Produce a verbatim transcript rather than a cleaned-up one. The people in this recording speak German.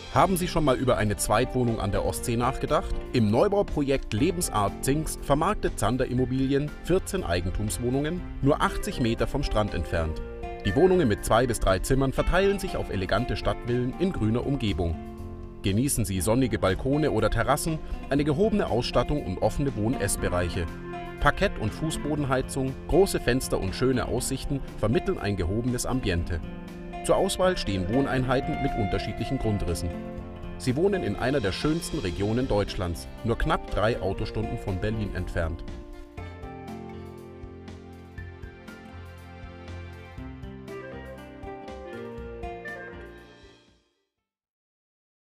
Haben Sie schon mal über eine Zweitwohnung an der Ostsee nachgedacht? Im Neubauprojekt Lebensart Zingst vermarktet Zander Immobilien vierzehn Eigentumswohnungen, nur achtzig Meter vom Strand entfernt. Die Wohnungen mit zwei bis drei Zimmern verteilen sich auf elegante Stadtvillen in grüner Umgebung. Genießen Sie sonnige Balkone oder Terrassen, eine gehobene Ausstattung und offene Wohn-Ess-Bereiche. Parkett- und Fußbodenheizung, große Fenster und schöne Aussichten vermitteln ein gehobenes Ambiente. Zur Auswahl stehen Wohneinheiten mit unterschiedlichen Grundrissen. Sie wohnen in einer der schönsten Regionen Deutschlands, nur knapp drei Autostunden von Berlin entfernt.